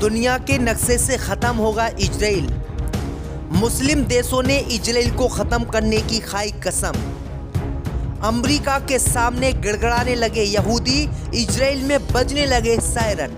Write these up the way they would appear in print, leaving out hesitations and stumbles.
दुनिया के नक्शे से खत्म होगा इजराइल। मुस्लिम देशों ने इजराइल को खत्म करने की खाई कसम। अमेरिका के सामने गिड़गिड़ाने लगे यहूदी, इजराइल में बजने लगे सायरन।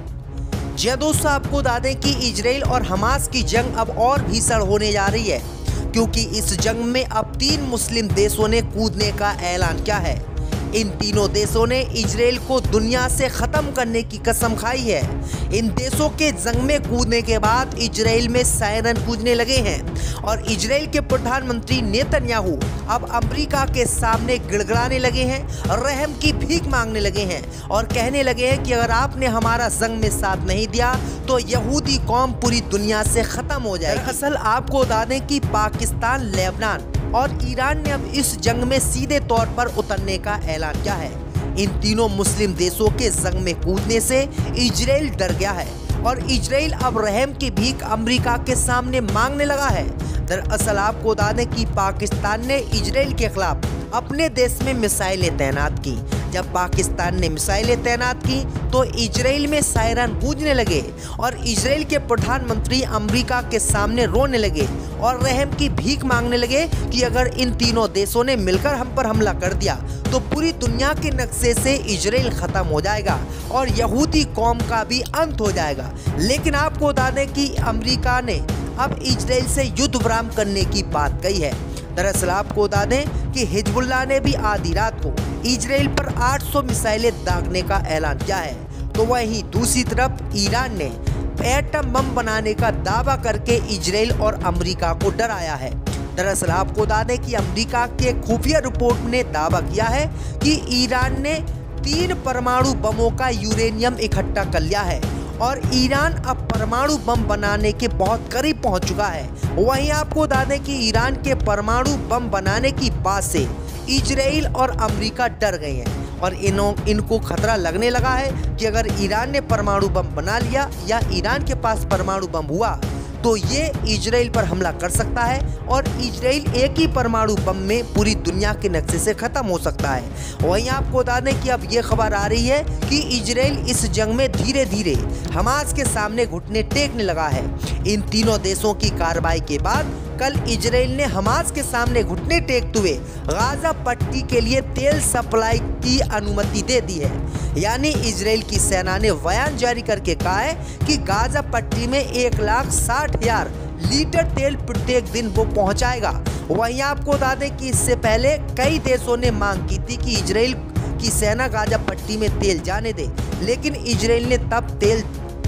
जी दोस्तों, आपको बता दें कि इजराइल और हमास की जंग अब और भीषण होने जा रही है, क्योंकि इस जंग में अब 3 मुस्लिम देशों ने कूदने का ऐलान किया है। इन तीनों देशों ने इजराइल को दुनिया से खत्म करने की कसम खाई है। इन देशों के जंग में कूदने के बाद इजराइल में सायरन गूंजने लगे हैं और इजराइल के प्रधानमंत्री नेतन्याहू अब अमेरिका के सामने गिड़गिड़ाने लगे हैं, रहम की भीख मांगने लगे हैं और कहने लगे हैं कि अगर आपने हमारा जंग में साथ नहीं दिया तो यहूदी कौम पूरी दुनिया से खत्म हो जाएगी। दरअसल आपको बता दें कि पाकिस्तान, लेबनान और ईरान ने अब इस जंग में सीधे तौर पर उतरने का ऐलान किया है। इन तीनों मुस्लिम देशों के जंग में कूदने से इजराइल डर गया है और इजराइल अब रहम की भीख अमेरिका के सामने मांगने लगा है। दरअसल आपको बता दें कि पाकिस्तान ने इजराइल के खिलाफ अपने देश में मिसाइलें तैनात की। जब पाकिस्तान ने मिसाइलें तैनात की तो इजराइल में सायरन गूंजने लगे और इजराइल के प्रधानमंत्री अमेरिका के सामने रोने लगे और रहम की भीख मांगने लगे कि अगर इन तीनों देशों ने मिलकर हम पर हमला कर दिया तो पूरी दुनिया के नक्शे से इजराइल खत्म हो जाएगा और यहूदी कौम का भी अंत हो जाएगा। लेकिन आपको बता दें कि अमेरिका ने अब इजराइल से युद्ध विराम करने की बात कही है। दरअसल आपको बता दें कि हिजबुल्लाह ने भी आधी रात को इजराइल पर 800 मिसाइलें दागने का ऐलान किया है। तो वहीं दूसरी तरफ ईरान ने एटम बम बनाने का दावा करके इजराइल और अमेरिका को डराया है। दरअसल आपको बता दें कि अमेरिका के खुफिया रिपोर्ट ने दावा किया है कि ईरान ने 3 परमाणु बमों का यूरेनियम इकट्ठा कर लिया है और ईरान अब परमाणु बम बनाने के बहुत करीब पहुंच चुका है। वहीं आपको बता दें कि ईरान के परमाणु बम बनाने की बात से इजराइल और अमेरिका डर गए हैं और इनको खतरा लगने लगा है कि अगर ईरान ने परमाणु बम बना लिया या ईरान के पास परमाणु बम हुआ तो ये इजराइल पर हमला कर सकता है और इजराइल एक ही परमाणु बम में पूरी दुनिया के नक्शे से खत्म हो सकता है। वहीं आपको बता दें कि अब ये खबर आ रही है कि इजराइल इस जंग में धीरे धीरे हमास के सामने घुटने टेकने लगा है। इन तीनों देशों की कार्रवाई के बाद कल इजराइल ने हमास के सामने घुटने टेकते हुए गाजा पट्टी के लिए तेल सप्लाई की अनुमति दे दी है। यानी इजराइल की सेना ने बयान जारी करके कहा है कि गाजा पट्टी में 1,60,000 लीटर तेल प्रत्येक दिन वो पहुंचाएगा। वहीं आपको बता दें कि इससे पहले कई देशों ने मांग की थी कि इजराइल की सेना गाजा पट्टी में तेल जाने दे, लेकिन इजराइल ने तब तेल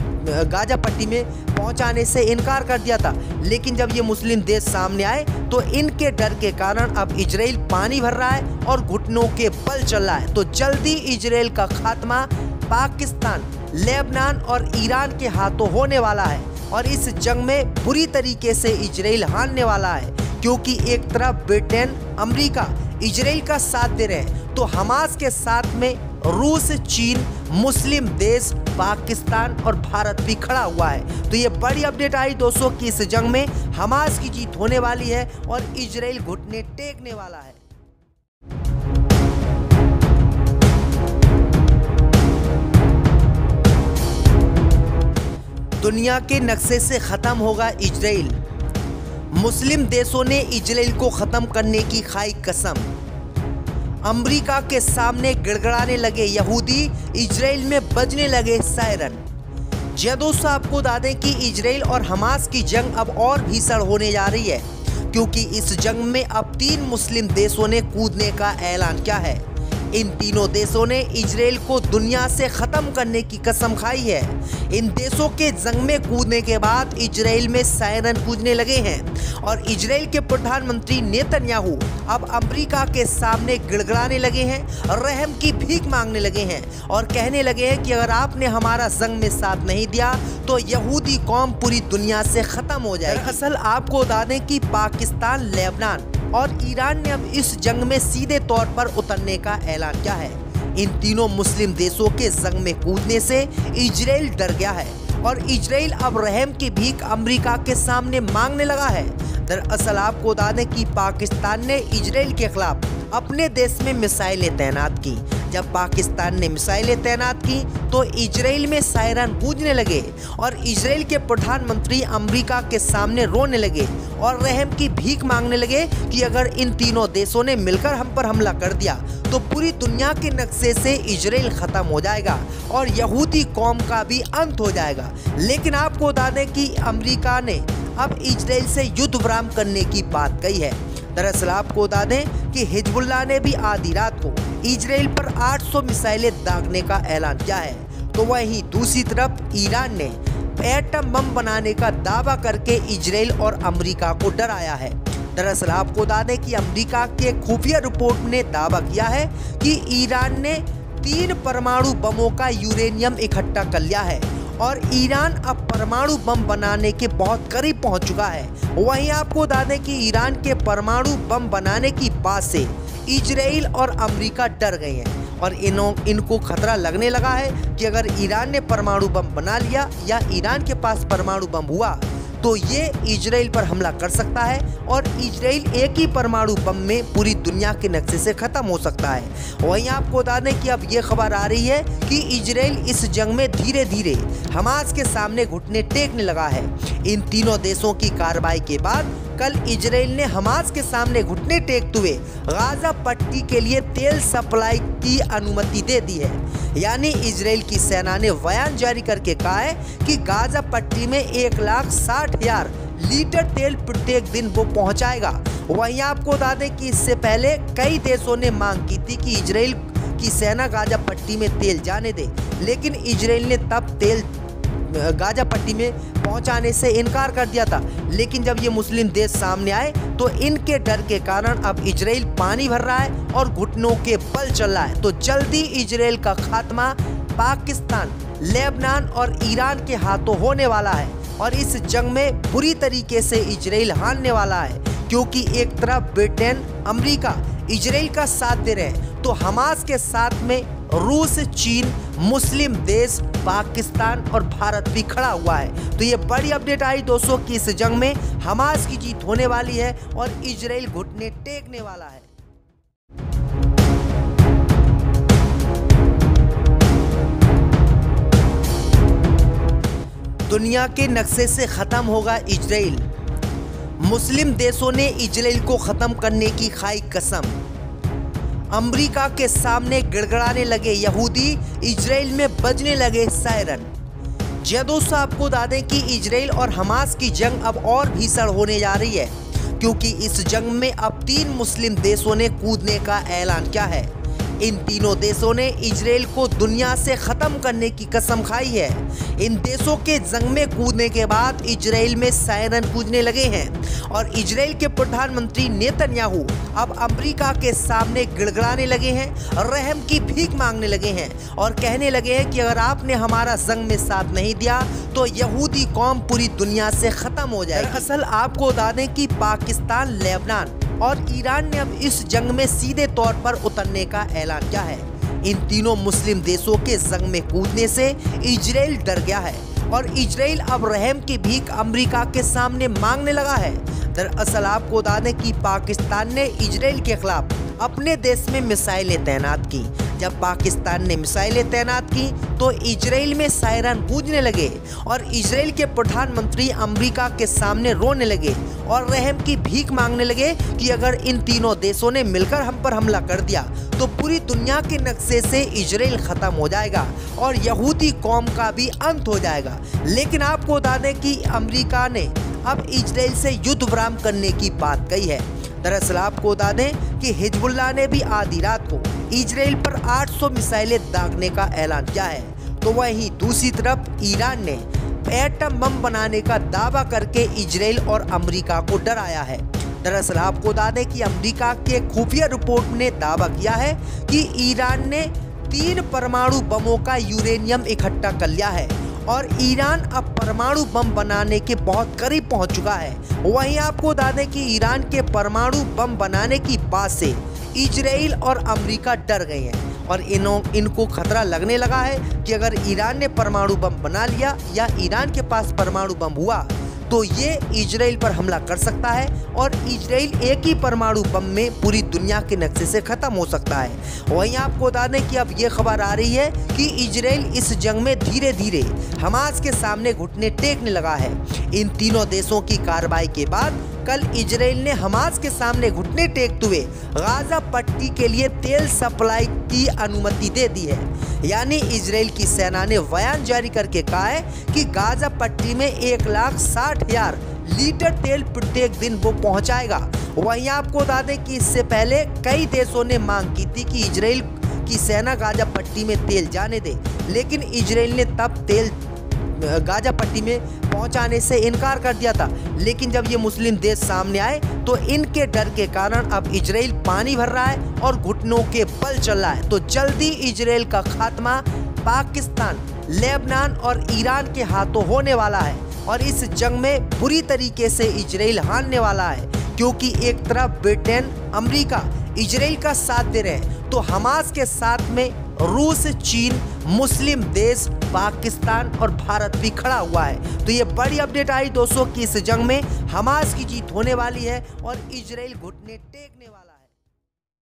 गाजा पट्टी में पहुंचाने से इनकार कर दिया था। लेकिन जब ये मुस्लिम देश सामने आए तो इनके डर के कारण अब इजराइल पानी भर रहा है और घुटनों के बल चल रहा है। तो जल्दी इजराइल का खात्मा पाकिस्तान, लेबनान और ईरान के हाथों होने वाला है और इस जंग में बुरी तरीके से इजराइल हारने वाला है, क्योंकि एक तरफ ब्रिटेन, अमेरिका इजराइल का साथ दे रहे हैं तो हमास के साथ में रूस, चीन, मुस्लिम देश, पाकिस्तान और भारत भी खड़ा हुआ है। तो ये बड़ी अपडेट आई दोस्तों कि इस जंग में हमास की जीत होने वाली है और इजराइल घुटने टेकने वाला है। दुनिया के नक्शे से खत्म होगा इजराइल। मुस्लिम देशों ने इजराइल को खत्म करने की खाई कसम। अमेरिका के सामने गिड़गिड़ाने लगे यहूदी, इजराइल में बजने लगे सायरन। जी दोस्तों, आपको बता दें कि इजराइल और हमास की जंग अब और भीषण होने जा रही है, क्योंकि इस जंग में अब 3 मुस्लिम देशों ने कूदने का ऐलान किया है। इन तीनों देशों ने इजराइल को दुनिया से खत्म करने की कसम खाई है। इन देशों के जंग में कूदने के बाद इजराइल में सायरन गूंजने लगे हैं और इजराइल के प्रधानमंत्री नेतन्याहू अब अमेरिका के सामने गिड़गिड़ाने लगे हैं, रहम की भीख मांगने लगे हैं और कहने लगे हैं कि अगर आपने हमारा जंग में साथ नहीं दिया तो यहूदी कौम पूरी दुनिया से खत्म हो जाएगी। दरअसल आपको बता दें कि पाकिस्तान, लेबनान और ईरान ने अब इस जंग में सीधे तौर पर उतरने का ऐलान किया है। इन तीनों मुस्लिम देशों के जंग में कूदने से इजराइल डर गया है और इजराइल अब रहम की भीख अमेरिका के सामने मांगने लगा है। दरअसल आपको बता दें कि पाकिस्तान ने इजराइल के खिलाफ अपने देश में मिसाइलें तैनात की। जब पाकिस्तान ने मिसाइलें तैनात की तो इजराइल में सायरन गूंजने लगे और इजराइल के प्रधानमंत्री अमेरिका के सामने रोने लगे और रहम की भीख मांगने लगे कि अगर इन तीनों देशों ने मिलकर हम पर हमला कर दिया तो पूरी दुनिया के नक्शे से इजराइल खत्म हो जाएगा और यहूदी कौम का भी अंत हो जाएगा। लेकिन आपको बता दें कि अमेरिका ने अब इजराइल से युद्ध विराम करने की बात कही है। दरअसल आपको बता दें कि हिजबुल्लाह ने भी आधी रात को इजराइल पर 800 मिसाइलें दागने का ऐलान किया है। तो वहीं दूसरी तरफ ईरान ने एटम बम बनाने का दावा करके इजराइल और अमेरिका को डराया है। दरअसल आपको बता दें कि अमेरिका के खुफिया रिपोर्ट ने दावा किया है कि ईरान ने 3 परमाणु बमों का यूरेनियम इकट्ठा कर लिया है और ईरान अब परमाणु बम बनाने के बहुत करीब पहुंच चुका है। वहीं आपको बता दें कि ईरान के परमाणु बम बनाने की बात से इजराइल और अमेरिका डर गए हैं और इनको खतरा लगने लगा है कि अगर ईरान ने परमाणु बम बना लिया या ईरान के पास परमाणु बम हुआ तो ये इजराइल पर हमला कर सकता है और इजराइल एक ही परमाणु बम में पूरी दुनिया के नक्शे से खत्म हो सकता है। वहीं आपको बता दें कि अब ये खबर आ रही है कि इजराइल इस जंग में धीरे धीरे हमास के सामने घुटने टेकने लगा है। इन तीनों देशों की कार्रवाई के बाद कल इजराइल ने हमास के सामने घुटने टेकते हुए गाजा पट्टी के लिए तेल सप्लाई की अनुमति दे दी है। यानी इजराइल की सेना ने बयान जारी करके कहा है कि गाजा पट्टी में 1,60,000 लीटर तेल प्रत्येक दिन वो पहुंचाएगा। वहीं आपको बता दें कि इससे पहले कई देशों ने मांग की थी कि इजराइल की सेना गाजा पट्टी में तेल जाने दे, लेकिन इजराइल ने तब तेल गाजा पट्टी में पहुंचाने से इनकार कर दिया था। लेकिन जब ये मुस्लिम देश सामने आए तो इनके डर के कारण अब इजराइल पानी भर रहा है और घुटनों के बल चल रहा है। तो जल्दी इजराइल का खात्मा पाकिस्तान, लेबनान और ईरान के हाथों होने वाला है और इस जंग में बुरी तरीके से इजराइल हारने वाला है, क्योंकि एक तरफ ब्रिटेन, अमेरिका इजराइल का साथ दे रहे हैं तो हमास के साथ में रूस, चीन, मुस्लिम देश, पाकिस्तान और भारत भी खड़ा हुआ है। तो ये बड़ी अपडेट आई दोस्तों कि इस जंग में हमास की जीत होने वाली है और इजराइल घुटने टेकने वाला है। दुनिया के नक्शे से खत्म होगा इजराइल। मुस्लिम देशों ने इजराइल को खत्म करने की खाई कसम। अमेरिका के सामने गिड़गिड़ाने लगे यहूदी, इजराइल में बजने लगे सायरन। दोस्तों आपको बता दें कि इजराइल और हमास की जंग अब और भीषण होने जा रही है, क्योंकि इस जंग में अब 3 मुस्लिम देशों ने कूदने का ऐलान किया है। इन तीनों देशों ने इजराइल को दुनिया से खत्म करने की कसम खाई है। इन देशों के जंग में कूदने के बाद इजराइल में सायरन गूंजने लगे हैं और इजराइल के प्रधानमंत्री नेतन्याहू अब अमेरिका के सामने गिड़गिड़ाने लगे हैं, रहम की भीख मांगने लगे हैं और कहने लगे हैं कि अगर आपने हमारा जंग में साथ नहीं दिया तो यहूदी कौम पूरी दुनिया से खत्म हो जाएगी। दरअसल आपको बता दें कि पाकिस्तान, लेबनान और ईरान ने अब इस जंग में सीधे तौर पर उतरने का ऐलान किया है। इन तीनों मुस्लिम देशों के जंग में कूदने से इजराइल डर गया है और इजराइल अब रहम की भीख अमेरिका के सामने मांगने लगा है। दरअसल आपको बता दें कि पाकिस्तान ने इजराइल के खिलाफ अपने देश में मिसाइलें तैनात की। जब पाकिस्तान ने मिसाइलें तैनात की तो इजराइल में सायरन गूंजने लगे और इजराइल के प्रधानमंत्री अमेरिका के सामने रोने लगे और रहम की भीख मांगने लगे कि अगर इन तीनों देशों ने मिलकर हम पर हमला कर दिया तो पूरी दुनिया के नक्शे से इजराइल खत्म हो जाएगा और यहूदी कौम का भी अंत हो जाएगा। लेकिन आपको बता दें कि अमेरिका ने अब इजराइल से युद्ध विराम करने की बात कही है। दरअसल आपको बता दें कि हिजबुल्लाह ने भी आधी रात को इजराइल पर 800 मिसाइलें दागने का ऐलान किया है। तो वहीं दूसरी तरफ ईरान ने एटम बम बनाने का दावा करके इजराइल और अमेरिका को डराया है। दरअसल आपको बता दें कि अमेरिका के खुफिया रिपोर्ट ने दावा किया है कि ईरान ने 3 परमाणु बमों का यूरेनियम इकट्ठा कर लिया है और ईरान अब परमाणु बम बनाने के बहुत करीब पहुंच चुका है। वहीं आपको बता दें कि ईरान के परमाणु बम बनाने की बात से इजराइल और अमेरिका डर गए हैं और इनको खतरा लगने लगा है कि अगर ईरान ने परमाणु बम बना लिया या ईरान के पास परमाणु बम हुआ तो ये इजराइल पर हमला कर सकता है और इजराइल एक ही परमाणु बम में पूरी दुनिया के नक्शे से खत्म हो सकता है। वहीं आपको बता दें कि अब ये खबर आ रही है कि इजराइल इस जंग में धीरे धीरे हमास के सामने घुटने टेकने लगा है। इन तीनों देशों की कार्रवाई के बाद कल इजराइल ने हमास के सामने घुटने टेकते हुए गाजा पट्टी के लिए तेल सप्लाई की अनुमति दे दी है। यानी इजराइल की सेना ने बयान जारी करके कहा है कि गाजा पट्टी में 1,60,000 लीटर तेल प्रत्येक दिन वो पहुंचाएगा। वहीं आपको बता दें कि इससे पहले कई देशों ने मांग की थी कि इजराइल की सेना गाजा पट्टी में तेल जाने दे, लेकिन इजराइल ने तब तेल गाजा पट्टी में पहुंचाने से इनकार कर दिया था। लेकिन जब ये मुस्लिम देश सामने आए तो इनके डर के कारण अब इजराइल पानी भर रहा है और घुटनों के बल चल रहा है। तो जल्दी इजराइल का खात्मा पाकिस्तान, लेबनान और ईरान के हाथों होने वाला है और इस जंग में बुरी तरीके से इजराइल हारने वाला है, क्योंकि एक तरफ ब्रिटेन, अमेरिका इजराइल का साथ दे रहे हैं तो हमास के साथ में रूस, चीन, मुस्लिम देश, पाकिस्तान और भारत भी खड़ा हुआ है। तो ये बड़ी अपडेट आई दोस्तों कि इस जंग में हमास की जीत होने वाली है और इजराइल घुटने टेकने वाला है।